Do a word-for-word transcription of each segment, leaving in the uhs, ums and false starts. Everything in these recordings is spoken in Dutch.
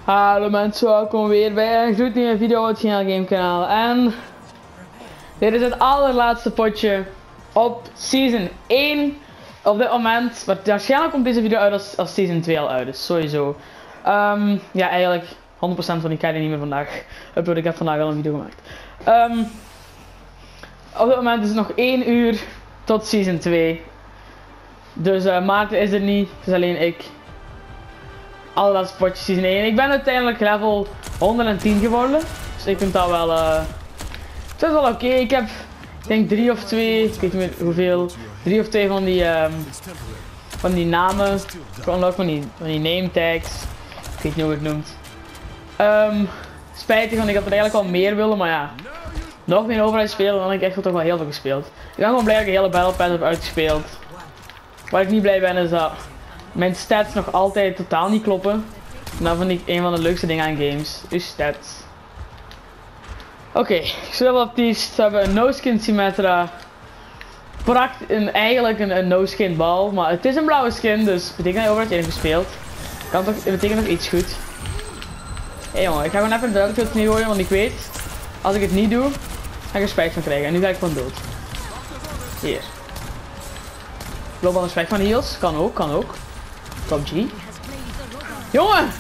Hallo mensen, welkom weer bij een gloednieuwe video op het Geniaal Game kanaal. En dit is het allerlaatste potje op season één op dit moment. Maar waarschijnlijk komt deze video uit als, als season twee al uit, dus sowieso. Um, ja, eigenlijk honderd procent van die kan je niet meer vandaag uploaden. Ik heb vandaag al een video gemaakt. Um, op dit moment is het nog één uur tot season twee. Dus uh, Maarten is er niet, het is alleen ik. Allerlaatste potje season één. Ik ben uiteindelijk level honderdtien geworden. Dus ik vind dat wel... Uh, het is wel oké. Okay. Ik heb, ik denk drie of twee, ik weet niet meer hoeveel, drie of twee van die, um, van die namen. Gewoon ook van die, van die name tags. Ik weet niet hoe het noemt. Um, spijtig, want ik had er eigenlijk al meer willen, maar ja. Nog meer Overwatch spelen, dan heb ik echt wel toch wel heel veel gespeeld. Ik ben gewoon blij dat ik de hele Battle Pass heb uitgespeeld. Waar ik niet blij ben is dat mijn stats nog altijd totaal niet kloppen. En dat vind ik een van de leukste dingen aan games. Uw stats. Oké, okay. Zowel Baptiste. We hebben een no-skin Symmetra. Prakt een, eigenlijk een, een no-skin bal. Maar het is een blauwe skin, dus betekent dat je Overwatch één gespeeld. Kan toch, het betekent nog iets goed. Hé hey jongen, ik ga gewoon even een duidelijk niet gooien, want ik weet, als ik het niet doe, ga ik er spijt van krijgen. En nu ga ik gewoon dood. Hier. Ik loop al een spijt van heals. Kan ook, kan ook. Top G. Jongen!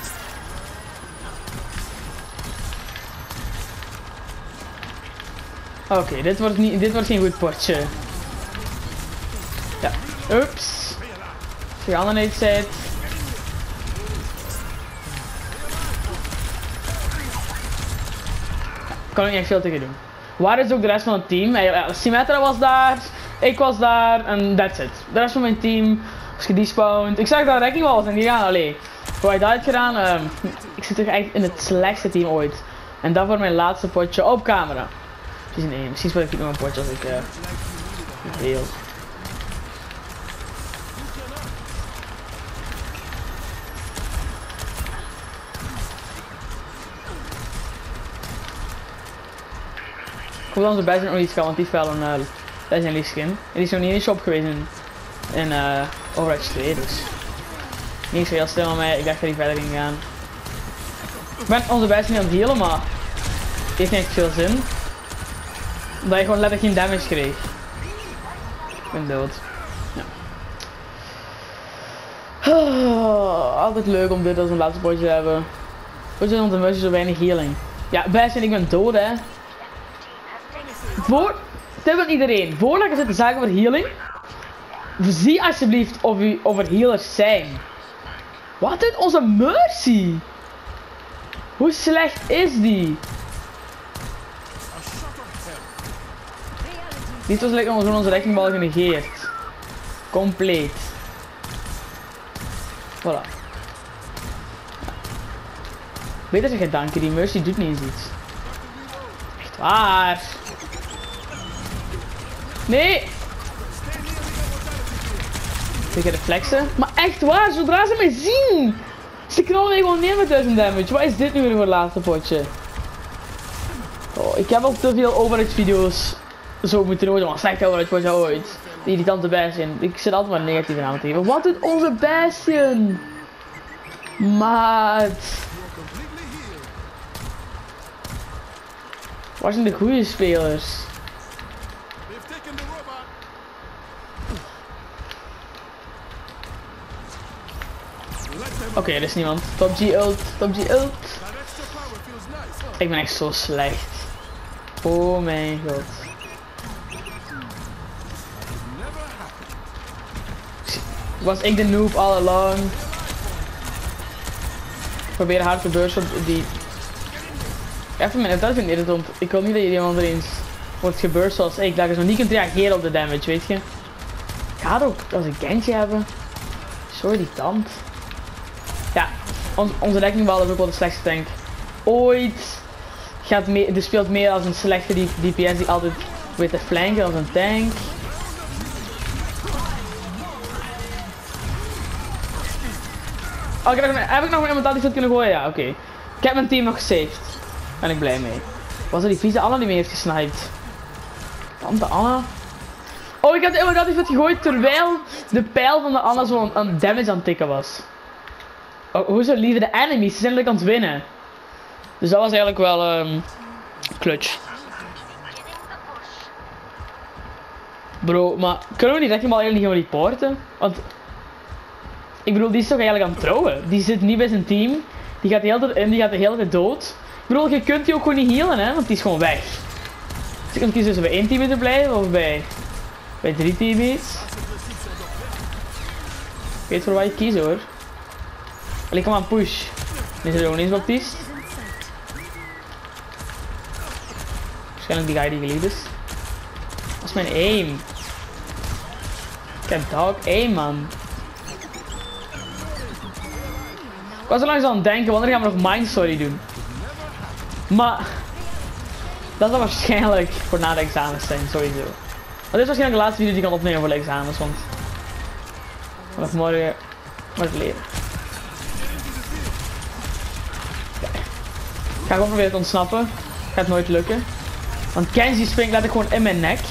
Oké, okay, dit wordt niet, dit wordt geen goed potje. Ja, ups. We gaan er niet zitten. Kan ik niet echt veel tegen doen. Waar is ook de rest van het team? Ja, Symmetra was daar, ik was daar en that's it. De rest van mijn team was gedespawned. Ik zag dat Wrecking Ball was en die gaan alleen. Hoe heb je dat gedaan? Um, ik zit toch echt in het slechtste team ooit. En dat voor mijn laatste potje op camera. Season één. Misschien speel ik nog een potje als ik uh, heel. Ik hoop dat onze bij zijn nog iets kan, want die fell een uh, Legendary skin. En die is nog niet in de shop geweest in, in uh, Overwatch twee, dus niet zo heel stil aan mij. Ik dacht dat hij verder ging gaan. Ik ben onze bij zijn niet aan het healen, maar het heeft niet echt veel zin. Omdat je gewoon letterlijk geen damage kreeg. Ik ben dood. Ja. Oh, altijd leuk om dit als een laatste potje te hebben. Hoe zit onze muisje zo weinig healing? Ja, bij zijn ik ben dood hè. Voor, dit wil iedereen, voordat ik zit te zaken over healing, zie alsjeblieft of, u, of er healers zijn. Wat doet onze Mercy? Hoe slecht is die? Die was lekker gewoon onze Wrecking Ball genegeerd. Compleet. Voilà. Beter zeg je danken, die Mercy doet niet eens iets. Echt waar. Nee! Ik ga reflexen. Maar echt waar, zodra ze mij zien! Ze knallen mij gewoon neer met duizend damage. Wat is dit nu weer voor het laatste potje? Oh, ik heb al te veel Overwatch video's zo moeten doen, want slecht Overwatch potje ooit. Die irritante Bastion. Ik zit altijd maar negatief aan het geven. Wat doet onze Bastion? Maat. Waar zijn de goede spelers? Oké, okay, er is niemand. Top G ult, Top G ult. Ik ben echt zo slecht. Oh mijn god. Was ik de noob all along? Ik probeer hard te bursten op die... Even mijn dat vind ik irritant. Ik wil niet dat iemand erin wordt gebeurd zoals ik. Dat je zo niet kunt reageren op de damage, weet je. Ik ga het ook als een Genji hebben. Zo irritant. Ja, ons, onze Wrecking Ball is ook wel de slechtste tank ooit. Gaat mee, die speelt meer als een slechte D P S die altijd weet te flanken als een tank. Oh, ik heb, nog, heb ik nog iemand dat die goed kunnen gooien? Ja, oké. Okay. Ik heb mijn team nog gesaved. Ben ik blij mee. Was er die vieze Anna die mee heeft gesniped? Tante Anna? Oh, ik had inderdaad iets gegooid terwijl de pijl van de Anna zo'n damage aan het tikken was. Oké. oh, hoezo liever de enemies? Ze zijn lekker aan het winnen. Dus dat was eigenlijk wel um, clutch. Bro, maar kunnen we niet echt helemaal eigenlijk niet gaan reporten? Want ik bedoel, die is toch eigenlijk aan het trouwen? Die zit niet bij zijn team. Die gaat de hele tijd in, die gaat de hele tijd dood. Ik bedoel, je kunt die ook gewoon niet healen, hè? Want die is gewoon weg. Dus ik kan kiezen tussen bij één teammate te blijven of bij, bij drie teammates. Ik weet voor wat je kiest hoor. Allee, kom aan, push. Nu is er gewoon eens Baptiste. Waarschijnlijk die guy die geliefd is. Dat is mijn aim. Ik heb dog aim, man. Ik was er langs aan het denken, wanneer gaan we nog Mind Story doen? Maar dat zal waarschijnlijk voor na de examens zijn, sowieso. Maar dit is waarschijnlijk de laatste video die ik kan opnemen voor de examens, want vanaf morgen wordt het leren. Okay. Ik ga gewoon proberen te ontsnappen. Gaat nooit lukken. Want Kenji springt letterlijk gewoon in mijn nek.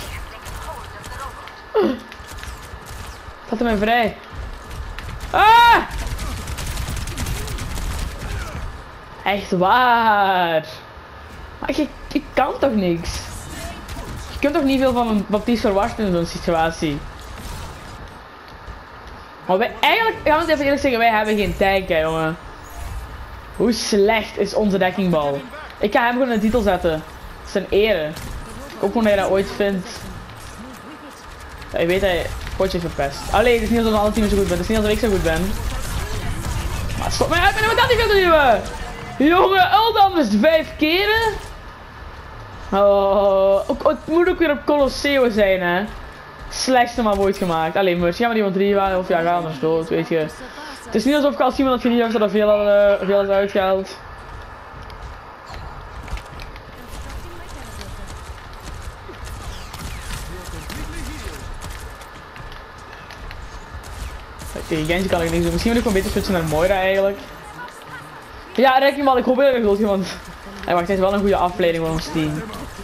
Laat hem mij vrij. Ah! Echt waar. Maar je, je kan toch niks? Je kunt toch niet veel van een Baptiste verwachten in zo'n situatie? Maar wij eigenlijk, gaan we het even eerlijk zeggen, wij hebben geen tank, hè, jongen. Hoe slecht is onze dekkingbal? Ik ga hem gewoon in de titel zetten. Het is een ere. Ik hoop gewoon dat je dat ooit vindt. Ja, je weet dat je potje verpest. Allee, het is niet alsof een ander team zo goed bent. Het is niet alsof ik zo goed ben. Maar stop mij uit met wat dat niet wil doen. Jongen, Uldam is vijf keren. Oh, het moet ook weer op Colosseo zijn, hè. Slechtste maar ooit gemaakt. Alleen maar, ga maar iemand drie waren of ja, ga anders dood, weet je. Het is niet alsof ik als iemand dat je niet hebt dat er veel, uh, veel is uitgehaald. Tegen Genji kan ik niks doen. Misschien wil ik gewoon beter switchen naar Moira eigenlijk. Ja, rek je mal, ik hoop heel erg goed, want hij maakt echt wel een goede afleiding van ons team.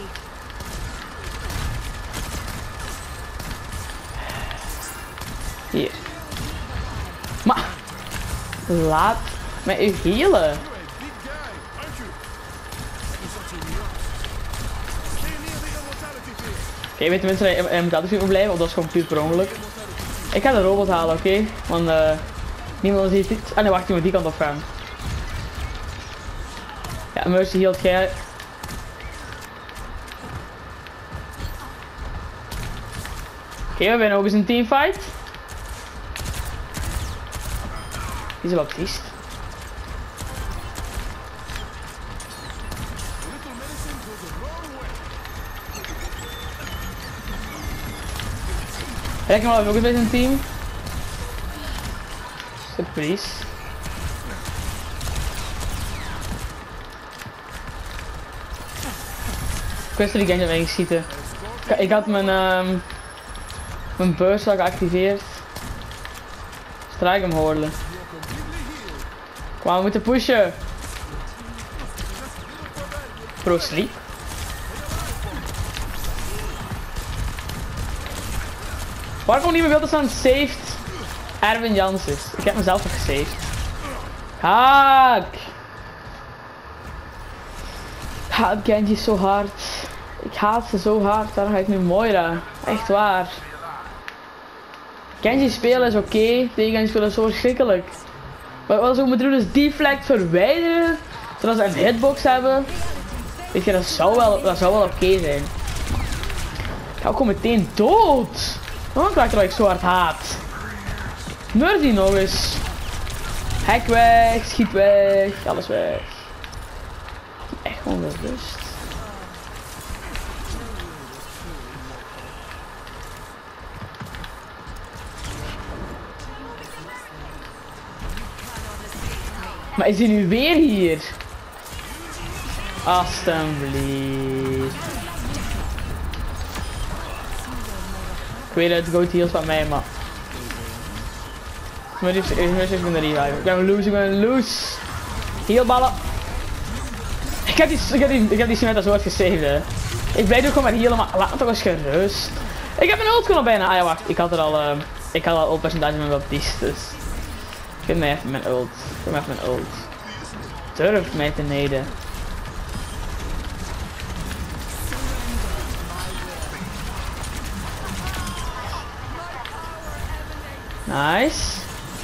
Hier. Maar laat mij u healen. Oké, okay, weet tenminste dat hij in Battlefield moet blijven, of dat is gewoon puur per ongeluk. Ik ga de robot halen, oké? Okay? Want uh, niemand ziet iets. Ah nee, wacht, je moet die kant op gaan. Ja, Mercy hield jij. Oké, okay, we winnen ook eens een teamfight. Die is wel triest. Rek hem wel ook eens bij zijn team. Surprise. Ik wist dat die Genji mee schieten. Ik, ik had mijn, um, mijn burst al geactiveerd. Strijk hem hoorden. Kom aan, we moeten pushen. Pro sleep. Waar gewoon niet meer veel te staan saved Erwin Janssens. Ik heb mezelf nog gesaved. Haak! Ik haat Genji zo hard. Ik haat ze zo hard. Daarom ga ik nu Moira. Echt waar. Genji spelen is oké. Okay. Tegen Genji spelen is zo verschrikkelijk. Maar wat we moeten doen is deflect verwijderen. Zodat ze een hitbox hebben. Weet je, dat zou wel, dat zou wel oké okay zijn. Ik ga ook gewoon meteen dood. Waarom krijg ik dat ik zo hard haat? Mercy nog eens. Hek weg, schiet weg, alles weg. Echt gewoon de rust. Maar is hij nu weer hier? Alsjeblieft. Ik weet het, go heals van mij, maar. Maar die heeft ik ben de revive. Ik ben loose, ik ben loose. Healballen. Ik heb die, ik heb die, ik heb die Samantha zo hard gesaved, hè. Ik blijf ook gewoon maar healen, maar laat me toch eens gerust. Ik heb een ult kunnen bijna. Ah ja, wacht, ik had er al, uh, ik had al ult percentage met Baptiste, dus. Geef mij even mijn ult. Geef mij even mijn ult. Durf mij te neden. Nice.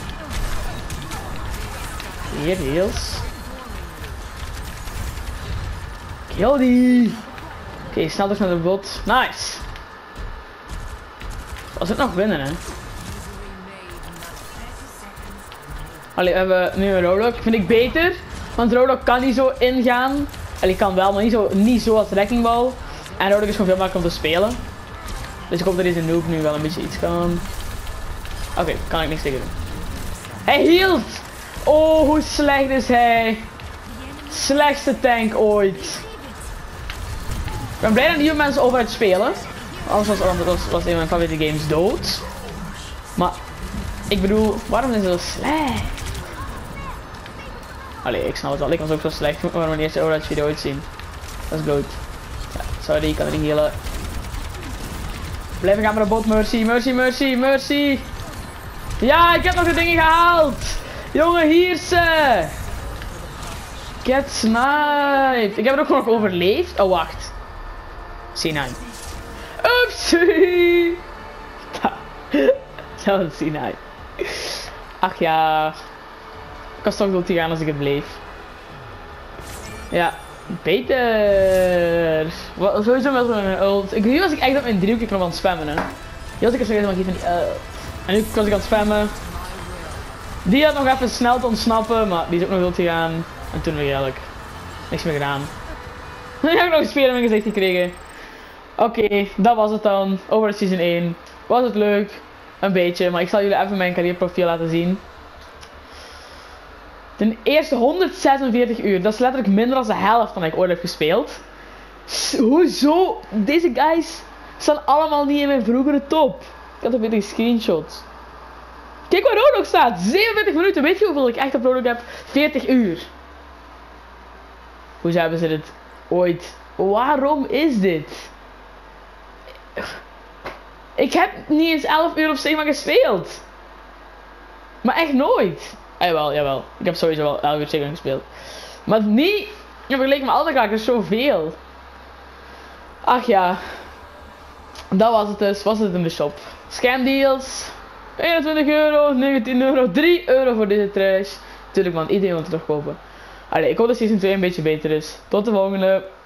Hier, heals. Kill die. Oké, okay, snel dus naar de bot. Nice. Was het nog winnen, hè? Allee, we hebben nu een Rolok. Vind ik beter. Want Rolok kan niet zo ingaan. Allee, kan wel, maar niet zo, niet zo als Wrecking Ball. En Rolok is gewoon veel makkelijker om te spelen. Dus ik hoop dat deze noob nu wel een beetje iets kan. Oké, okay, kan ik niks tegen doen. Hij healt! Oh, hoe slecht is hij? Slechtste tank ooit. Ik ben blij dat nieuwe mensen over het spelen. Anders was, was, was een van mijn favoriete games dood. Maar, ik bedoel, waarom is het zo slecht? Allee, ik snap het wel. Ik was ook zo slecht. Moet maar mijn eerste Overwatch video ooit zien. Dat is goed. Ja, sorry, ik kan er niet healen. Blijven gaan met de bot. Mercy, mercy, mercy, mercy. Ja, ik heb nog de dingen gehaald. Jongen, hier ze. Get sniped. Ik heb er ook nog overleefd. Oh, wacht. C nine. Oepsie. Dat was C nine. Ach ja. Ik was toch dood te gaan als ik het bleef. Ja. Beter. Wat, sowieso wel zo'n ult. Ik, nu was ik echt op mijn driehoekje nog aan het spammen, hè. Hier was ik er zo helemaal van die uh. En nu was ik aan het spammen. Die had nog even snel te ontsnappen, maar die is ook nog dood gegaan. En toen weer eigenlijk niks meer gedaan. Dan heb ik nog een speler in mijn gezicht gekregen. Oké, okay, dat was het dan. Over de season één. Was het leuk? Een beetje, maar ik zal jullie even mijn carrièreprofiel laten zien. De eerste honderdzesenveertig uur, dat is letterlijk minder dan de helft van dat ik ooit heb gespeeld. Hoezo? Deze guys staan allemaal niet in mijn vroegere top. Ik had een beetje screenshots. Kijk waar Rodok staat, zevenenveertig minuten. Weet je hoeveel ik echt op Rodok heb? veertig uur. Hoe hebben ze dit ooit? Waarom is dit? Ik heb niet eens elf uur op Sigma gespeeld. Maar echt nooit. Ah, jawel, jawel. Ik heb sowieso wel elf uur Sigma gespeeld. Maar niet in vergelijking met andere karakters zoveel. Ach ja. Dat was het dus. Was het in de shop. Scam deals. eenentwintig euro, negentien euro, drie euro voor deze trash. Tuurlijk man, iedereen wil het terugkopen. Allee, ik hoop dat season twee een beetje beter is. Tot de volgende.